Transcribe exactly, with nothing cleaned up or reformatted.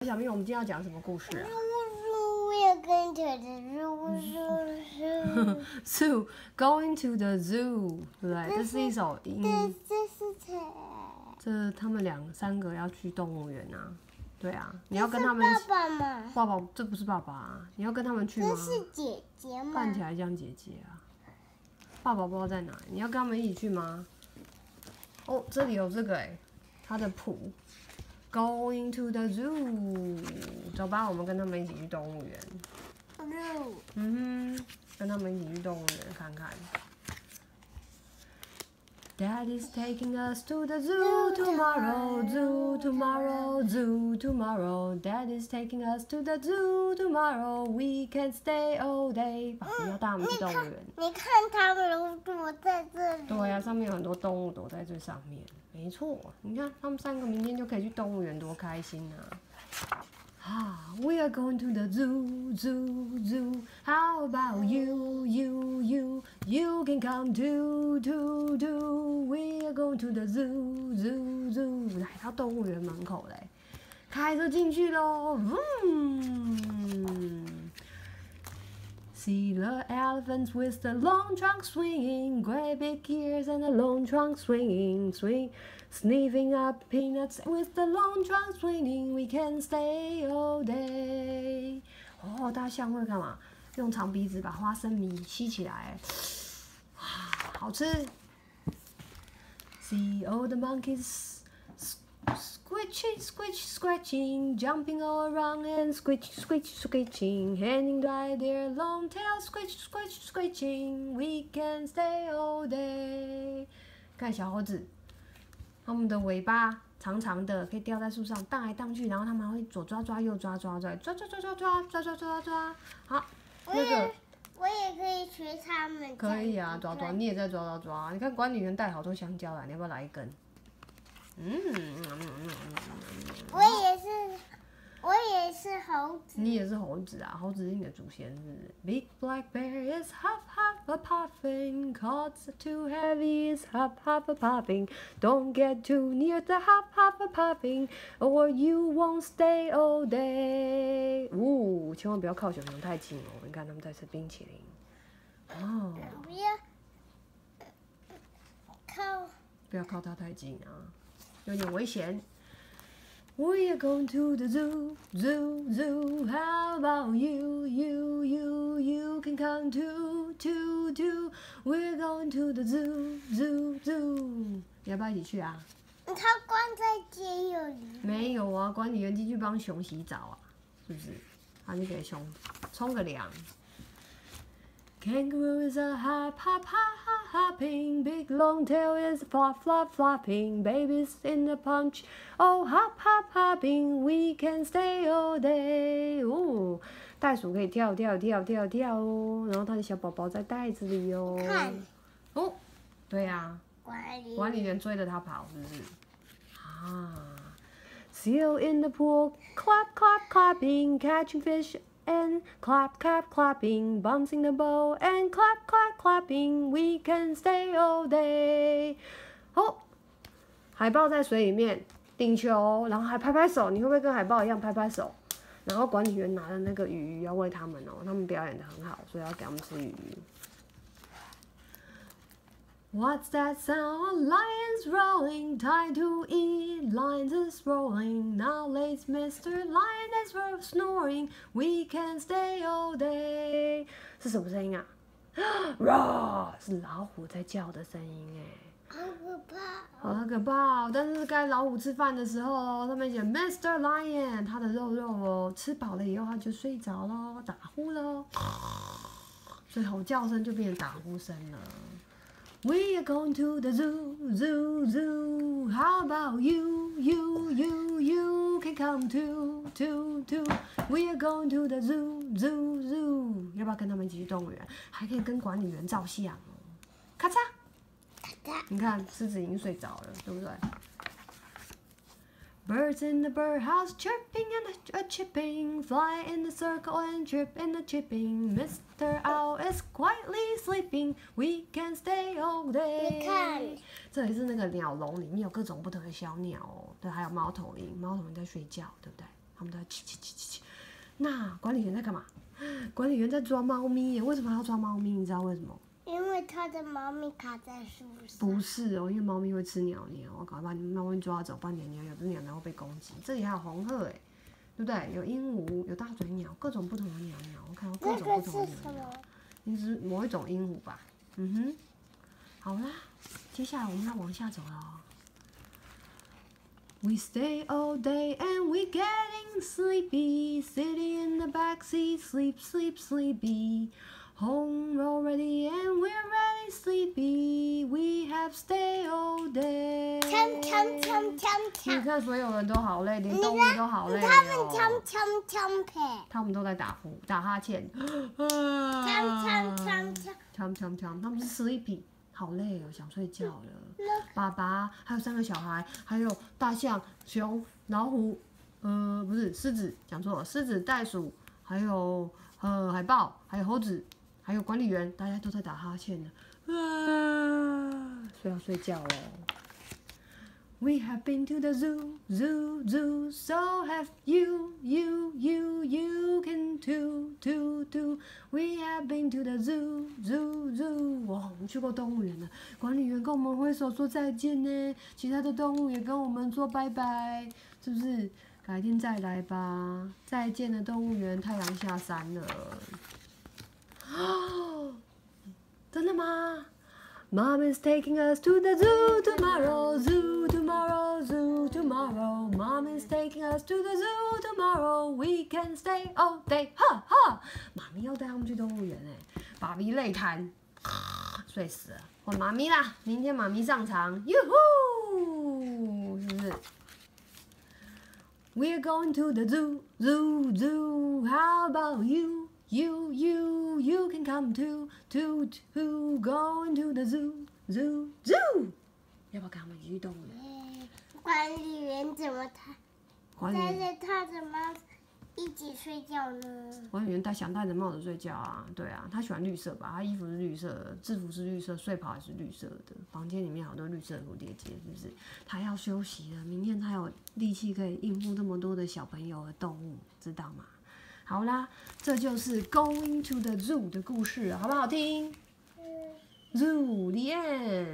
小明，我们今天要讲什么故事啊 We're going to the zoo. ？Zoo, going to the zoo， 对不对？这是一首音。 这是谁？ 这他们两三个要去动物园啊。对啊，你要跟他们。 爸爸吗？ 爸爸，这不是爸爸啊！你要跟他们去吗？ 这是姐姐吗？ 看起来像姐姐啊。爸爸不知道在哪，你要跟他们一起去吗？哦，这里有这个哎，它的谱。Going to the zoo， 走吧，我们跟他们一起去动物园。 Zoo。 嗯哼，跟他们一起去动物园看看。Dad is taking us to the zoo tomorrow, zoo tomorrow, zoo tomorrow. Dad is taking us to the zoo tomorrow. We can stay all day. 爸爸要带我们去动物园。 你看他们都躲在这里。 对呀、啊，上面有很多动物躲在最上面。没错，你看他们三个明天就可以去动物园，多开心啊！啊 ，We are going to the zoo, zoo, zoo. How about you, you, you? You can come too, too, too. We are going to the zoo, zoo, zoo. 来到动物园门口嘞，开车进去喽！嗯。See the elephants with the long trunk swinging, great big ears and the long trunk swinging, swing, sniffing up peanuts with the long trunk swinging. We can stay all day. 哦，大象会干嘛？用长鼻子把花生米吸起来，啊，好吃。See all the monkeys. Squitching, squitch, scratching, jumping all around and squitch, squitch, screeching, hanging by their long tails, squitch, squitch, screeching. We can stay all day. 看小猴子，它们的尾巴长长的，可以吊在树上荡来荡去，然后它们会左抓抓右抓抓，抓抓抓抓抓抓抓抓抓抓。好，那个我也可以学他们。 可以啊，抓抓，你也在抓抓抓。你看管理员带好多香蕉来，你要不要来一根？嗯， 我也是，我也是猴子。 你也是猴子啊？猴子是你的祖先是不是 ？Big black bear is huff huff a puffing, cause too heavy is huff huff a puffing. Don't get too near the huff huff a puffing, or you won't stay all day. 呜、哦，千万不要靠小熊太近哦！你看他们在吃冰淇淋。哦。 不要靠。 不要靠它太近啊！有点危险。We are going to the zoo, zoo, zoo. How about you, you, you? You can come too, too, too. We're going to the zoo, zoo, zoo. 你要不要一起去啊？ 他关在监狱里。 没有啊，管理员进去帮熊洗澡啊，是不是？啊，你给熊冲个凉。Kangaroo is a hop, hop, hop, hop, hopping. Big long tail is flop, flop, flopping. Babies in the punch, oh hop, hop, hopping. We can stay all day. 哦，袋鼠可以跳跳跳跳跳哦，然后它的小宝宝在袋子里哦。 看。 哦，对呀、啊， 管理管理员追着它跑，是不是？啊 ，Seal in the pool, clap, clap, clapping, catching fish. And clap, clap, clapping, bouncing the ball, and clap, clap, clapping. We can stay all day. 哦，海豹在水里面顶球，然后还拍拍手。你会不会跟海豹一样拍拍手？然后管理员拿的那个鱼要喂他们哦，他们表演得很好，所以要给他们吃鱼。What's that sound? Lions rolling, time to eat. Lions is rolling. Now let's Mister Lion is snoring. We can stay all day. 是什么声音啊 ？Roar 是老虎在叫的声音哎。 好可怕！ 好可怕哦！但是该老虎吃饭的时候哦，上面写 Mister Lion， 它的肉肉哦，吃饱了以后它就睡着咯，打呼咯，所以吼叫声就变成打呼声了。We are going to the zoo, zoo, zoo. How about you, you, you, you can come too, too, too. We are going to the zoo, zoo, zoo. 要不要跟他们一起去动物园？还可以跟管理员照相哦。咔嚓，你看狮子已经睡着了，对不对？Birds in the birdhouse chirping and a chipping, fly in the circle and chirp in the chipping. Mister Owl is quietly sleeping. We can stay all day. 你看， 这里是那个鸟笼，里面有各种不同的小鸟哦，对，还有猫头鹰，猫头鹰在睡觉，对不对？ 他们都在叽叽叽叽叽。那管理员在干嘛？管理员在抓猫咪耶。为什么要抓猫咪？你知道为什么？ 因为他的猫咪卡在树上。 不是哦，因为猫咪会吃鸟鸟，我赶快把你猫咪抓走，不然鸟鸟有的鸟鸟会被攻击。这里还有红鹤哎，对不对？有鹦鹉，有大嘴鸟，各种不同的鸟鸟，我看到各种不同的鸟鸟。那是某一种鹦鹉吧？嗯哼。好啦，接下来我们要往下走了。We stay all day and we getting sleepy, sitting in the backseat, sleep, sleep, sleepy. Home already and we're really sleepy. We have stay all day. 锵锵锵锵锵！ 你看，所有人都好累，连动物都好累哦。 他们锵锵锵呸！ 他们都在打呼、打哈欠。 锵锵锵锵！ 锵锵锵！他们是 sleepy， 好累哦，想睡觉了。爸爸还有三个小孩，还有大象、熊、老虎，呃，不是狮子，讲错了，狮子、袋鼠，还有呃海豹，还有猴子。还有管理员，大家都在打哈欠呢，啊，所以要睡觉了。We have been to the zoo, zoo, zoo, so have you, you, you, you can too, too, too. We have been to the zoo, zoo, zoo. 哇，我们去过动物园了。管理员跟我们挥手说再见呢，其他的动物也跟我们说拜拜，是不是？改天再来吧。再见了，动物园，太阳下山了。哦，真的吗 ？Mom is taking us to the zoo tomorrow, zoo tomorrow, zoo tomorrow. Mom is taking us to the zoo tomorrow. We can stay all day. 哈哈，妈咪要带他们去动物园哎，爸比累瘫，睡死了。换妈咪啦，明天妈咪上场，哟呼，是不是 ？We're going to the zoo, zoo, zoo. How about you? You, you, you can come too, too, too. Going to the zoo, zoo, zoo. 要不要跟他们一起去动物园？ 管理员怎么他管理员带着他的猫一起睡觉呢？ 管理员戴想戴着帽子睡觉啊，对啊，他喜欢绿色吧？他衣服是绿色的，制服是绿色，睡袍也是绿色的，房间里面好多绿色的蝴蝶结，是不是？他要休息了，明天他有力气可以应付这么多的小朋友和动物，知道吗？好啦，这就是 Going to the Zoo 的故事，好不好听？Zoo the end。